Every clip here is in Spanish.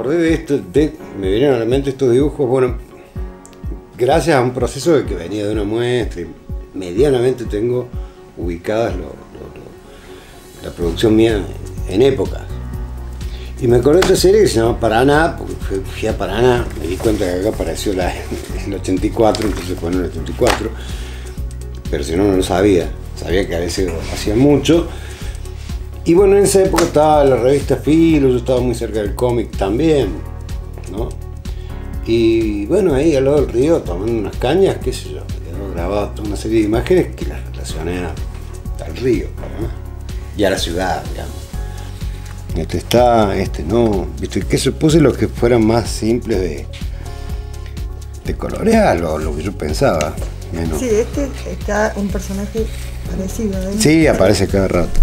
acordé de esto, me vinieron a la mente estos dibujos, bueno, gracias a un proceso de que venía de una muestra y medianamente tengo ubicadas la producción mía en épocas. Y me acordé de esta serie que se llama Paraná, porque fui a Paraná, me di cuenta que acá apareció el 84, entonces fue en el 84, pero si no, no lo sabía que a veces hacía mucho. Y bueno, en esa época estaba la revista Filo, yo estaba muy cerca del cómic también, ¿no? Y bueno, ahí al lado del río, tomando unas cañas, qué sé yo, me quedó grabado toda una serie de imágenes que las relacioné al río, ¿no? Y a la ciudad, digamos. No, viste, que supuse los que fueran más simples de colorear, lo que yo pensaba, menos. Sí, está un personaje parecido a él. Sí, aparece cada rato.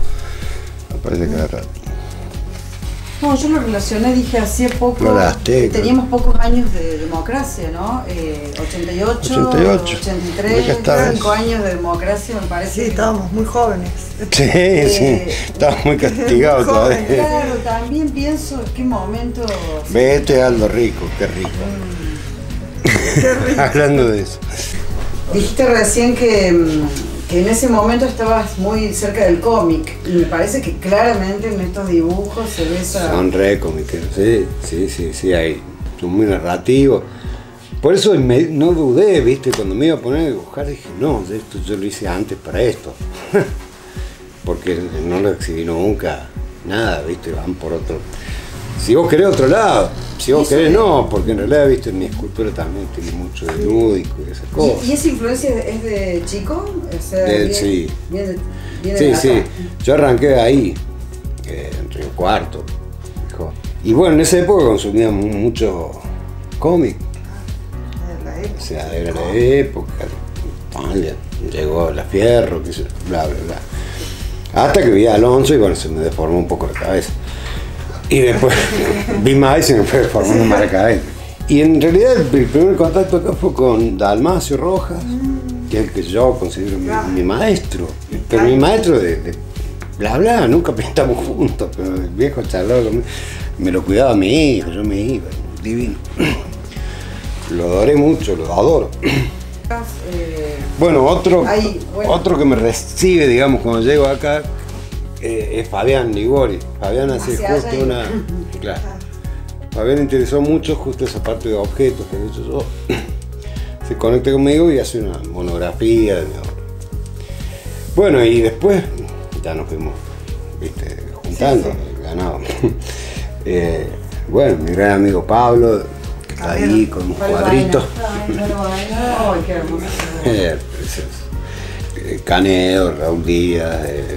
No, yo lo relacioné, dije, hacía poco, teníamos pocos años de democracia, ¿no? 88, 83, 5 años de democracia, me parece. Sí, estábamos muy jóvenes. Sí, estábamos muy castigados todavía. Claro, también pienso en qué momento... Vete, Aldo Rico, qué rico. Qué rico. Hablando de eso. Dijiste recién que en ese momento estabas muy cerca del cómic y me parece que claramente en estos dibujos se ve esa... Son re cómiqueros, sí, son muy narrativos. Por eso no dudé, viste, cuando me iba a poner a dibujar dije, no, esto yo lo hice antes para esto. Porque no lo exhibí nunca, nada, viste, van por otro... Si vos querés otro lado, si vos querés no, porque en realidad, viste, mi escultura también tiene mucho de lúdico y esas cosas. ¿Y esa influencia es de chico? O sea, sí. Viene Sí. Yo arranqué de ahí, en Río Cuarto. Y bueno, en esa época consumíamos mucho cómic. O sea, era la época. Llegó La Fierro, qué sé yo, bla. Hasta que vi a Alonso y bueno, se me deformó un poco la cabeza. Y después vi más y se me fue deformando más la cabeza. Y en realidad el primer contacto acá fue con Dalmacio Rojas, que es el que yo considero mi maestro. Pero mi maestro de bla, nunca pintamos juntos, pero el viejo charlaba conmigo. Me lo cuidaba mi hijo, yo me iba, divino. Lo adoré mucho, lo adoro. Bueno, otro que me recibe, digamos, cuando llego acá, es Fabián Ligori. Fabián hace justo una... Claro. Fabián interesó mucho justo esa parte de objetos que he hecho yo. Se conecta conmigo y hace una monografía de mi obra. Bueno, y después ya nos fuimos, viste, juntando, ganábamos. Bueno, mi gran amigo Pablo, que está ahí con un cuadrito. Ay, qué hermoso. Canedo, Raúl Díaz,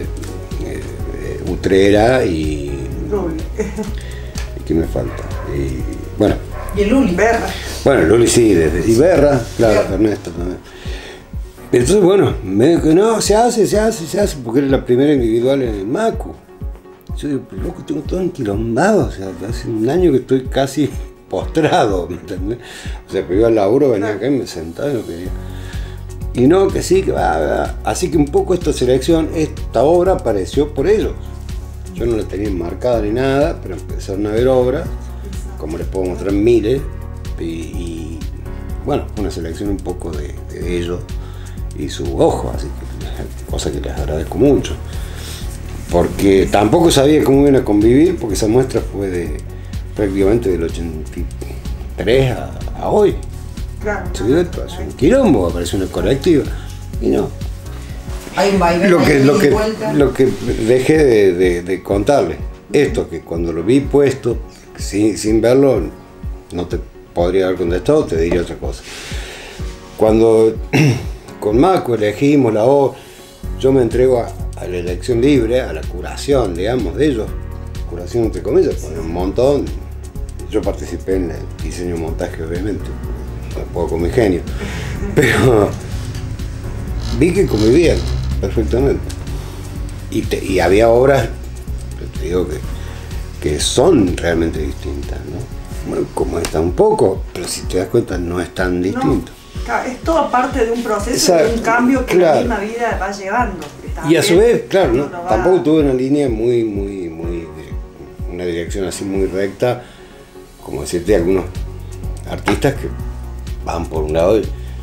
Utrera y ¿qué me falta? Bueno. Y el Luli. Berra. Bueno, Luli sí, y Berra, claro, Ernesto también. Entonces, bueno, me dijo que no, se hace, porque era la primera individual en el Macu. Yo digo, pero loco, tengo todo enquilombado, o sea, hace un año que estoy casi postrado, ¿me entendés? O sea, que iba al laburo, venía acá y me sentaba y lo quería. Y no, que sí, que va. Así que un poco esta selección, esta obra apareció por ellos. Yo no la tenía enmarcada ni nada, pero empezaron a ver obras, como les puedo mostrar miles, y bueno, una selección un poco de ellos y su ojo, así que cosa que les agradezco mucho. Porque tampoco sabía cómo iban a convivir, porque esa muestra fue prácticamente del 83 a hoy. Claro. Se dio hace un quilombo, apareció una colectiva, y no. Hay un vaivén Lo que dejé de contarle, esto que cuando lo vi puesto, sin verlo, no te podría haber contestado, te diría otra cosa. Cuando con Macu elegimos la obra, yo me entrego a la elección libre, a la curación, digamos, de ellos, curación entre comillas, con un montón. Yo participé en el diseño y montaje, obviamente, un poco con mi genio, pero vi que convivían perfectamente. Y había obras, te digo que son realmente distintas, ¿no? Bueno, como está un poco, pero si te das cuenta no es tan distinto. No, es todo parte de un proceso, de un cambio que la misma vida va llevando. Y a su vez, claro, ¿no? Tampoco tuve una línea una dirección así muy recta como decirte, algunos artistas que van por un lado y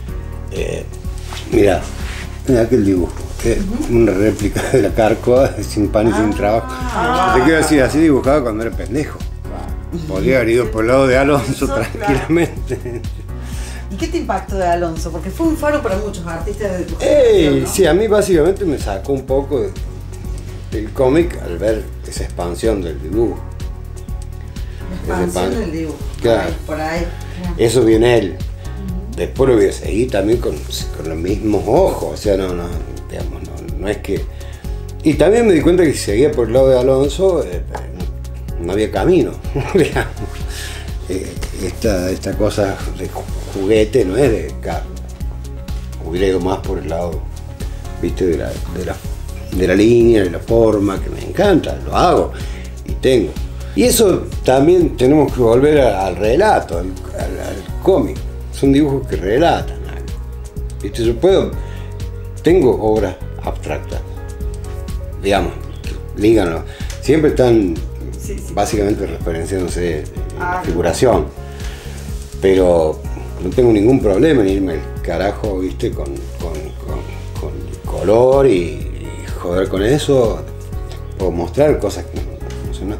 mira aquel dibujo, una réplica de la Carcoa sin pan y sin trabajo. Te quiero decir, así dibujaba cuando era pendejo. Podría haber ido por el lado de Alonso tranquilamente. ¿Y qué te impactó de Alonso? Porque fue un faro para muchos artistas de tu generación, ¿no? Sí, a mí básicamente me sacó un poco del cómic al ver esa expansión del dibujo. La expansión del dibujo. Claro. Por ahí. Eso viene él. Después lo voy a seguir también con los mismos ojos. O sea, no es que... Y también me di cuenta que si seguía por el lado de Alonso, no había camino, digamos. Esta cosa de juguete no es de carne. Hubiera ido más por el lado, viste, de la línea, de la forma, que me encanta, lo hago y tengo. Y eso también tenemos que volver al relato, al cómic. Son dibujos que relatan algo. ¿Viste? Tengo obras abstractas, digamos, díganlo, siempre están básicamente referenciándose en la figuración, pero no tengo ningún problema en irme al carajo, viste, con color y joder con eso. Puedo mostrar cosas que no sé, ¿no?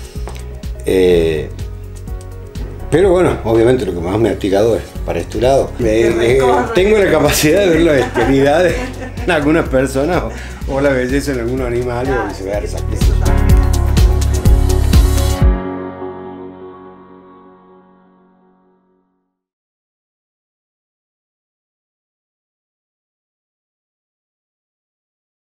Pero bueno, obviamente lo que más me ha tirado es para este lado. Tengo la capacidad de ver la bestialidad en algunas personas o la belleza en algunos animales o viceversa.